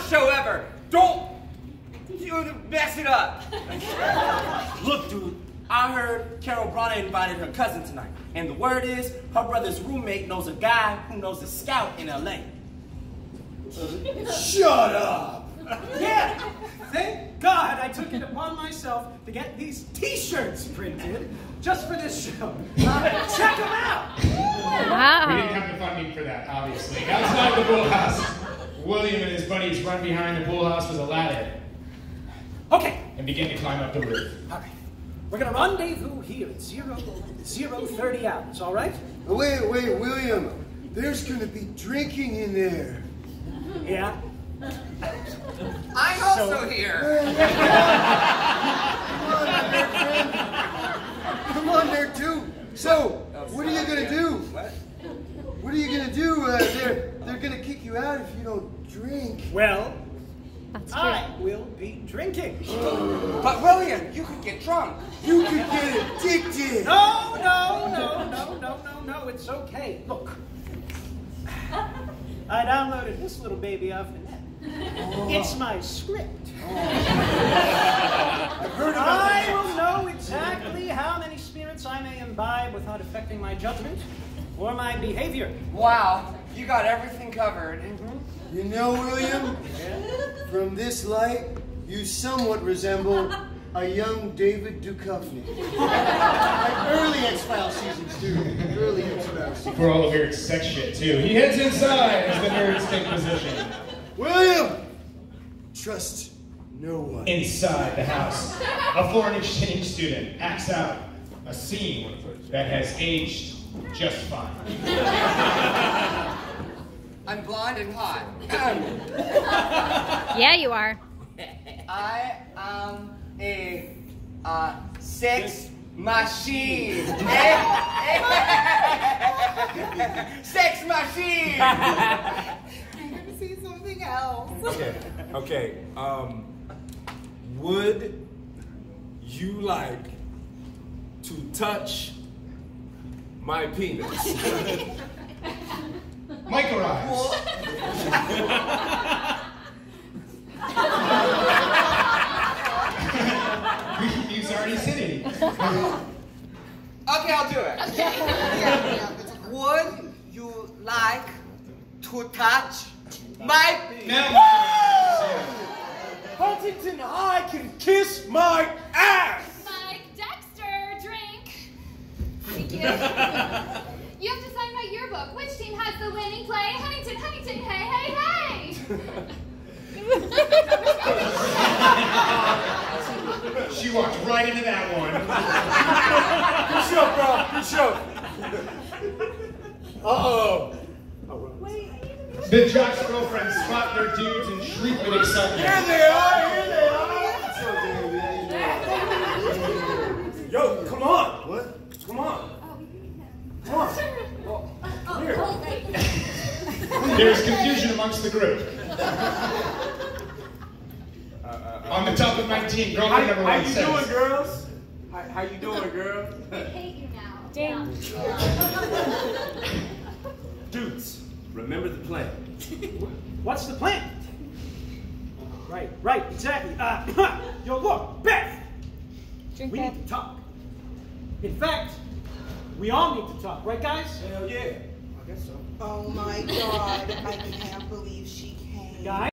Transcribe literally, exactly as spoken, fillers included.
show ever. Don't you mess it up. Look, dude, I heard Carol Bronner invited her cousin tonight. And the word is, her brother's roommate knows a guy who knows a scout in L A. Shut up! Yeah, thank God I took it upon myself to get these t-shirts printed just for this show. Uh, check them out! Wow. We didn't have the funding for that, obviously. Outside the pool house, William and his buddies run behind the pool house with a ladder Okay, and begin to climb up the roof. all right. We're gonna rendezvous here at zero, zero thirty hours, all right? Oh, wait, wait, William. There's gonna be drinking in there. Yeah? I'm also here. Come on, there, friend. Come on there, too. So, what are you gonna do? What? What are you gonna do? Uh, they're they're gonna kick you out if you don't drink. Well, That's I true. will be drinking. But William, you could get drunk. You could get addicted. No, no, no, no, no, no, no, it's okay. Look, I downloaded this little baby off the net. It's my script. I've heard about I that. will know exactly how many spirits I may imbibe without affecting my judgment or my behavior. Wow, you got everything covered. You know, William, from this light, you somewhat resemble a young David Duchovny. Like early X-Files seasons, too. Early X-Files seasons. For all the weird sex shit, too. He heads inside as the nerds take position. William! Trust no one. Inside the house, a foreign exchange student acts out a scene that has aged just fine. I'm blonde and hot. Yeah, you are. I am a uh, sex machine. Sex machine. Never see something else. Okay, okay. Um, would you like to touch my penis? Micro-eyes. He's already sitting. Okay, I'll do it. Would you like to touch my Now, Huntington High can kiss my ass! Mike Dexter, drink. Thank you. You have to sign my yearbook. Which team has the winning play? Huntington, Huntington, hey, hey, hey! she walked right into that one. Good show, bro. Good show. Uh-oh. The jock's girlfriends spot their dudes and shriek with excitement. Here they are, here they are. Yo, come on. What? Come on. Come on. Come here. There's confusion amongst the group. Uh, uh, On the top of my team, girlfriend number How one you says, doing, girls? How, how you doing, girl? I hate you now. Damn. Dudes, remember the plan. What's the plan? Right, right, exactly. Uh, yo, look, Beth! Drink We that. need to talk. In fact, we all need to talk, right, guys? Hell yeah. I guess so. Oh my God, I can't believe she came. Guys?